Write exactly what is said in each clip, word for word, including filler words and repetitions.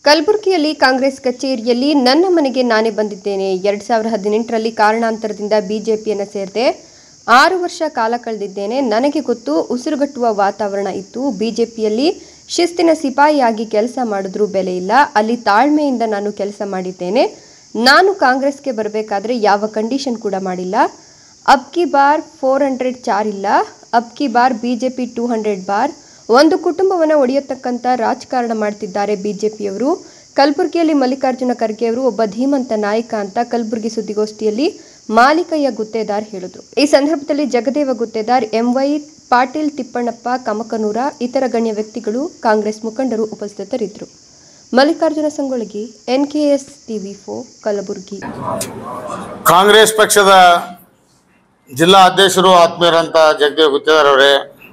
ಕಲಬುರಗಿಯಲ್ಲಿ ಕಾಂಗ್ರೆಸ್ ಕಚೇರಿಯಲ್ಲಿ ನನ್ನ ಮನೆಗೆ ನಾನೇ ಬಂದಿದ್ದೇನೆ. ಎರಡು ಸಾವಿರದ ಹದಿನೆಂಟರಲ್ಲಿ ಕಾರಣಾಂತರದಿಂದ ಬಿಜೆಪಿಯನ್ನು ಸೇರಿದೆ. ಆರು ವರ್ಷ ಕಾಲ ಕಳೆದಿದ್ದೇನೆ. ನನಗೆ ಗೊತ್ತು, ಉಸಿರುಗಟ್ಟುವ ವಾತಾವರಣ ಇತ್ತು. ಬಿಜೆಪಿಯಲ್ಲಿ ಶಿಸ್ತಿನ ಸಿಪಾಯಿಯಾಗಿ ಕೆಲಸ ಮಾಡಿದ್ರೂ ಬೆಲೆ ಇಲ್ಲ. ಅಲ್ಲಿ ತಾಳ್ಮೆಯಿಂದ ನಾನು ಕೆಲಸ ಮಾಡಿದ್ದೇನೆ. ನಾನು ಕಾಂಗ್ರೆಸ್ಗೆ ಬರಬೇಕಾದ್ರೆ ಯಾವ ಕಂಡೀಷನ್ ಕೂಡ ಮಾಡಿಲ್ಲ. ಅಬ್ ಕಿ ಬಾರ್ ಫೋರ್ ಹಂಡ್ರೆಡ್ ಚಾರ್ ಇಲ್ಲ, ಅಬ್ ಕಿ ಬಾರ್ ಬಿಜೆಪಿ ಟೂ ಹಂಡ್ರೆಡ್ ಬಾರ್. ಒಂದು ಕುಟುಂಬವನ್ನು ಒಡೆಯತಕ್ಕಂಥ ರಾಜಕಾರಣ ಮಾಡ್ತಿದ್ದಾರೆ ಬಿಜೆಪಿಯವರು. ಕಲಬುರಗಿಯಲ್ಲಿ ಮಲ್ಲಿಕಾರ್ಜುನ ಖರ್ಗೆ ಅವರು ಒಬ್ಬ ಧೀಮಂತ ನಾಯಕ ಅಂತ ಕಲಬುರಗಿ ಸುದ್ದಿಗೋಷ್ಠಿಯಲ್ಲಿ ಮಾಲಿಕಯ್ಯ ಗುತ್ತೇದಾರ್ ಹೇಳಿದರು. ಈ ಸಂದರ್ಭದಲ್ಲಿ ಜಗದೇವ ಗುತ್ತೇದಾರ್, ಎಂ ವೈ ಪಾಟೀಲ್, ತಿಪ್ಪಣ್ಣಪ್ಪ ಕಮಕನೂರ, ಇತರ ಗಣ್ಯ ವ್ಯಕ್ತಿಗಳು, ಕಾಂಗ್ರೆಸ್ ಮುಖಂಡರು ಉಪಸ್ಥಿತರಿದ್ದರು. Mallikarjuna Sangolagi, N K S TV four, Kalaburagi. Congress ಪಕ್ಷದ ಜಿಲ್ಲಾ ಅಧ್ಯಕ್ಷರು ಆತ್ಮೀಯರಂತ ಜಗದೇವ ಗುತ್ತೇದಾರ್ ಅವರೇ,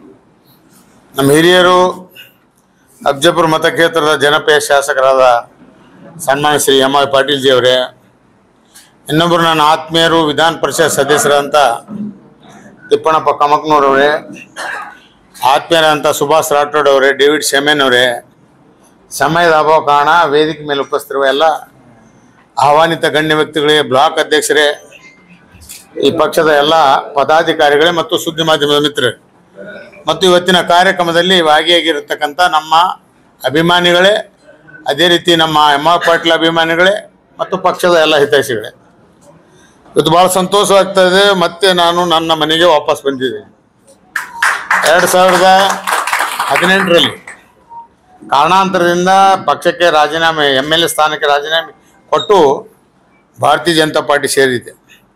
ನಮ್ಮ ಹಿರಿಯರು ಅಫಜಲಪುರ ಮತಕ್ಷೇತ್ರದ ಜನಪ್ರಿಯ ಶಾಸಕರಾದ ಸನ್ಮಾನ್ಯ ಶ್ರೀ ಎಂ ವೈ ಪಾಟೀಲ್ ಜಿ ಅವರೇ, ಇನ್ನೊಬ್ಬರು ನನ್ನ ಆತ್ಮೀಯರು ವಿಧಾನ ಪರಿಷತ್ ಸದಸ್ಯರಂತ ತಿಪ್ಪಣ್ಣಪ್ಪ ಕಮಕನೂರವರೇ, ಆತ್ಮೀಯರಂತ ಸುಭಾಷ್ ರಾಠೋಡ್ ಅವರೇ, ಡೇವಿಡ್ ಶೆಮೆನ್ ಅವರೇ, ಸಮಯದ ಅಭಾವ ಕಾರಣ ವೇದಿಕೆ ಮೇಲೆ ಉಪಸ್ಥಿತಿರುವ ಎಲ್ಲ ಆಹ್ವಾನಿತ ಗಣ್ಯ ವ್ಯಕ್ತಿಗಳೇ, ಬ್ಲಾಕ್ ಅಧ್ಯಕ್ಷರೇ, ಈ ಪಕ್ಷದ ಎಲ್ಲ ಪದಾಧಿಕಾರಿಗಳೇ ಮತ್ತು ಸುದ್ದಿ ಮಾಧ್ಯಮದ ಮಿತ್ರರೇ ಮತ್ತು ಇವತ್ತಿನ ಕಾರ್ಯಕ್ರಮದಲ್ಲಿ ಭಾಗಿಯಾಗಿರತಕ್ಕಂಥ ನಮ್ಮ ಅಭಿಮಾನಿಗಳೇ, ಅದೇ ರೀತಿ ನಮ್ಮ ಎಂ ವೈ ಪಾಟೀಲ್ ಅಭಿಮಾನಿಗಳೇ ಮತ್ತು ಪಕ್ಷದ ಎಲ್ಲ ಹಿತೈಷಿಗಳೇ, ಇವತ್ತು ಭಾಳ ಸಂತೋಷವಾಗ್ತದೆ. ಮತ್ತೆ ನಾನು ನನ್ನ ಮನೆಗೆ ವಾಪಸ್ ಬಂದಿದ್ದೀನಿ. ಎರಡು ಸಾವಿರದ ಹದಿನೆಂಟರಲ್ಲಿ ಕಾರಣಾಂತರದಿಂದ ಪಕ್ಷಕ್ಕೆ ರಾಜೀನಾಮೆ, ಎಮ್ ಎಲ್ ಎ ಸ್ಥಾನಕ್ಕೆ ರಾಜೀನಾಮೆ ಕೊಟ್ಟು ಭಾರತೀಯ ಜನತಾ ಪಾರ್ಟಿ ಸೇರಿದ್ದೆ.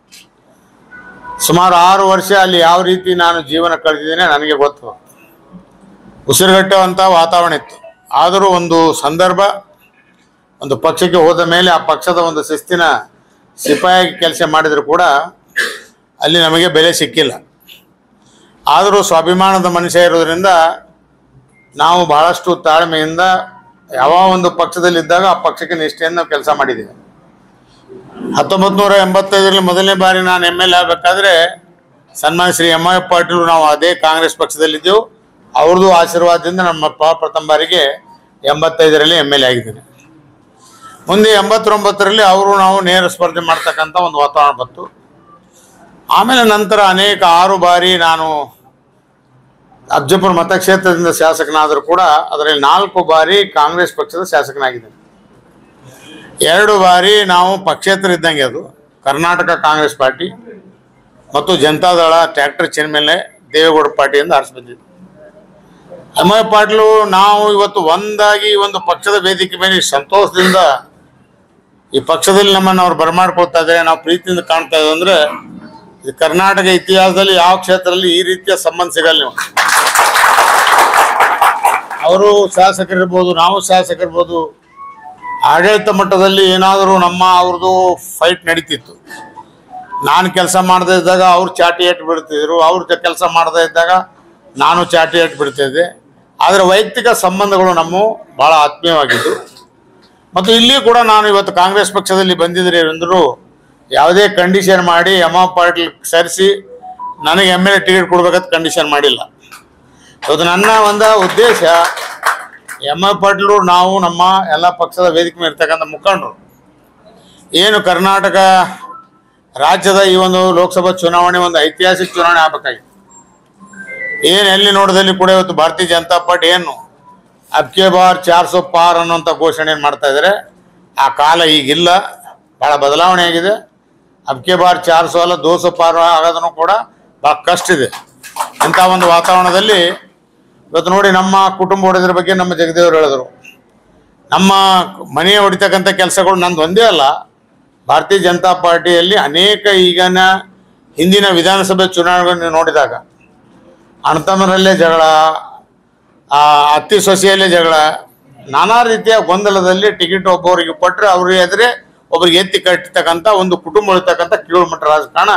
ಸುಮಾರು ಆರು ವರ್ಷ ಅಲ್ಲಿ ಯಾವ ರೀತಿ ನಾನು ಜೀವನ ಕಳೆದಿದ್ದೇನೆ ನನಗೆ ಗೊತ್ತು. ಉಸಿರುಗಟ್ಟುವಂಥ ವಾತಾವರಣ ಇತ್ತು. ಆದರೂ ಒಂದು ಸಂದರ್ಭ, ಒಂದು ಪಕ್ಷಕ್ಕೆ ಹೋದ ಮೇಲೆ ಆ ಪಕ್ಷದ ಒಂದು ಶಿಸ್ತಿನ ಸಿಪಾಯಿಯಾಗಿ ಕೆಲಸ ಮಾಡಿದರೂ ಕೂಡ ಅಲ್ಲಿ ನಮಗೆ ಬೆಲೆ ಸಿಕ್ಕಿಲ್ಲ. ಆದರೂ ಸ್ವಾಭಿಮಾನದ ಮನುಷ್ಯ ಇರೋದರಿಂದ ನಾವು ಬಹಳಷ್ಟು ತಾಳ್ಮೆಯಿಂದ ಯಾವ ಒಂದು ಪಕ್ಷದಲ್ಲಿದ್ದಾಗ ಆ ಪಕ್ಷಕ್ಕೆ ನಿಷ್ಠೆಯಿಂದ ನಾವು ಕೆಲಸ ಮಾಡಿದ್ದೇವೆ. ಹತ್ತೊಂಬತ್ತು ನೂರ ಎಂಬತ್ತೈದರಲ್ಲಿ ಮೊದಲನೇ ಬಾರಿ ನಾನು ಎಮ್ ಎಲ್ ಎ ಆಗಬೇಕಾದ್ರೆ ಸನ್ಮಾನ್ಯ ಶ್ರೀ ಎಂ ವೈ ಪಾಟೀಲ್ ನಾವು ಅದೇ ಕಾಂಗ್ರೆಸ್ ಪಕ್ಷದಲ್ಲಿದ್ದೆವು. ಅವ್ರದ್ದು ಆಶೀರ್ವಾದದಿಂದ ನಮ್ಮ ಪ್ರಥಮ ಬಾರಿಗೆ ಎಂಬತ್ತೈದರಲ್ಲಿ ಎಮ್ ಎಲ್ ಎ ಆಗಿದ್ದೇನೆ. ಮುಂದೆ ಎಂಬತ್ತೊಂಬತ್ತರಲ್ಲಿ ಅವರು ನಾವು ನೇರ ಸ್ಪರ್ಧೆ ಮಾಡ್ತಕ್ಕಂಥ ಒಂದು ವಾತಾವರಣ ಬಂತು. ಆಮೇಲೆ ನಂತರ ಅನೇಕ ಆರು ಬಾರಿ ನಾನು ಅಫಜಲಪುರ ಮತಕ್ಷೇತ್ರದಿಂದ ಶಾಸಕನಾದರೂ ಕೂಡ ಅದರಲ್ಲಿ ನಾಲ್ಕು ಬಾರಿ ಕಾಂಗ್ರೆಸ್ ಪಕ್ಷದ ಶಾಸಕನಾಗಿದ್ದೇನೆ. ಎರಡು ಬಾರಿ ನಾವು ಪಕ್ಷೇತರ ಇದ್ದಂಗೆ, ಅದು ಕರ್ನಾಟಕ ಕಾಂಗ್ರೆಸ್ ಪಾರ್ಟಿ ಮತ್ತು ಜನತಾದಳ ಟ್ರ್ಯಾಕ್ಟರ್ ಚಿಹ್ನೆ ಮೇಲೆ ದೇವೇಗೌಡ ಪಾರ್ಟಿಯಿಂದ ಆರಿಸಿ ಬಂದಿದ್ದೆ. ಎಂ ವೈ ಪಾಟೀಲು ನಾವು ಇವತ್ತು ಒಂದಾಗಿ ಒಂದು ಪಕ್ಷದ ವೇದಿಕೆ ಮೇಲೆ ಸಂತೋಷದಿಂದ ಈ ಪಕ್ಷದಲ್ಲಿ ನಮ್ಮನ್ನು ಅವ್ರು ಬರಮಾಡ್ಕೊಳ್ತಾ ಇದ್ದಾರೆ, ನಾವು ಪ್ರೀತಿಯಿಂದ ಕಾಣ್ತಾ ಇದ್ದೀವಿ. ಅಂದರೆ ಈ ಕರ್ನಾಟಕ ಇತಿಹಾಸದಲ್ಲಿ ಯಾವ ಕ್ಷೇತ್ರದಲ್ಲಿ ಈ ರೀತಿಯ ಸಂಬಂಧ ಸಿಗಲ್ಲ. ನೀವು ಅವರು ಶಾಸಕರಿರ್ಬೋದು, ನಾವು ಶಾಸಕರಿರ್ಬೋದು, ಆಡಳಿತ ಮಟ್ಟದಲ್ಲಿ ಏನಾದರೂ ನಮ್ಮ ಅವ್ರದ್ದು ಫೈಟ್ ನಡೀತಿತ್ತು. ನಾನು ಕೆಲಸ ಮಾಡದೇ ಇದ್ದಾಗ ಅವ್ರು ಚಾಟಿ ಏಟು ಬಿಡ್ತಿದ್ರು, ಅವ್ರ ಕೆಲಸ ಮಾಡದೇ ಇದ್ದಾಗ ನಾನು ಚಾಟಿ ಏಟು ಬಿಡ್ತಿದ್ದೆ. ಆದರೆ ವೈಯಕ್ತಿಕ ಸಂಬಂಧಗಳು ನಮ್ಮ ಭಾಳ ಆತ್ಮೀಯವಾಗಿದ್ದು ಮತ್ತು ಇಲ್ಲಿ ಕೂಡ ನಾನು ಇವತ್ತು ಕಾಂಗ್ರೆಸ್ ಪಕ್ಷದಲ್ಲಿ ಬಂದಿದ್ದರೆ ಎಂದರೂ ಯಾವುದೇ ಕಂಡೀಷನ್ ಮಾಡಿ ಎಂ ವೈ ಪಾಟೀಲ್ ಸೇರಿಸಿ ನನಗೆ ಎಮ್ ಎಲ್ ಎ ಟಿಕೆಟ್ ಕೊಡ್ಬೇಕಂತ ಕಂಡೀಷನ್ ಮಾಡಿಲ್ಲ. ಇವತ್ತು ನನ್ನ ಒಂದು ಉದ್ದೇಶ, ಎಂ ವೈ ಪಾಟೀಲ್ ನಾವು ನಮ್ಮ ಎಲ್ಲ ಪಕ್ಷದ ವೇದಿಕೆ ಮೇಲೆ ಇರ್ತಕ್ಕಂಥ ಮುಖಂಡರು ಏನು ಕರ್ನಾಟಕ ರಾಜ್ಯದ ಈ ಒಂದು ಲೋಕಸಭಾ ಚುನಾವಣೆ ಒಂದು ಐತಿಹಾಸಿಕ ಚುನಾವಣೆ ಆಗಬೇಕಾಗಿತ್ತು. ಏನು ಎಲ್ಲಿ ನೋಡೋದಲ್ಲಿ ಕೂಡ ಇವತ್ತು ಭಾರತೀಯ ಜನತಾ ಪಾರ್ಟಿ ಏನು ಅಬ್ ಕಿ ಬಾರ್ ಚಾರ್ ಸೋ ಪಾರ್ ಅನ್ನೋಂಥ ಘೋಷಣೆ ಏನು ಮಾಡ್ತಾ ಇದ್ದಾರೆ, ಆ ಕಾಲ ಈಗಿಲ್ಲ, ಭಾಳ ಬದಲಾವಣೆ ಆಗಿದೆ. ಅಬ್ ಕಿ ಬಾರ್ ಚಾರ್ ಸೋ ಅಲ್ಲ ದೋ ಸೋ ಪಾರ್ ಆಗೋದನ್ನು ಕೂಡ ಭಾಳ ಕಷ್ಟ ಇದೆ. ಇಂಥ ಒಂದು ವಾತಾವರಣದಲ್ಲಿ ಇವತ್ತು ನೋಡಿ ನಮ್ಮ ಕುಟುಂಬ ಹೊಡೆದ್ರ ಬಗ್ಗೆ ನಮ್ಮ ಜಗದೇವರು ಹೇಳಿದ್ರು. ನಮ್ಮ ಮನೆ ಹೊಡಿತಕ್ಕಂಥ ಕೆಲಸಗಳು ನಂದು ಒಂದೇ ಅಲ್ಲ, ಭಾರತೀಯ ಜನತಾ ಪಾರ್ಟಿಯಲ್ಲಿ ಅನೇಕ ಈಗಿನ ಹಿಂದಿನ ವಿಧಾನಸಭೆ ಚುನಾವಣೆಗಳನ್ನು ನೋಡಿದಾಗ ಅಣ್ಣತಮ್ಮರಲ್ಲೇ ಜಗಳ, ಅತ್ತಿ ಸೊಸೆಯಲ್ಲೇ ಜಗಳ, ನಾನಾ ರೀತಿಯ ಗೊಂದಲದಲ್ಲಿ ಟಿಕೆಟ್ ಒಬ್ಬರಿಗೆ ಕೊಟ್ಟರೆ ಅವ್ರಿಗೆ ಎದುರೇ ಒಬ್ಬರಿಗೆ ಎತ್ತಿ ಕಟ್ಟತಕ್ಕಂಥ ಒಂದು ಕುಟುಂಬ ಇರ್ತಕ್ಕಂಥ ಕೀಳು ಮಟ್ಟ ರಾಜಕಾರಣ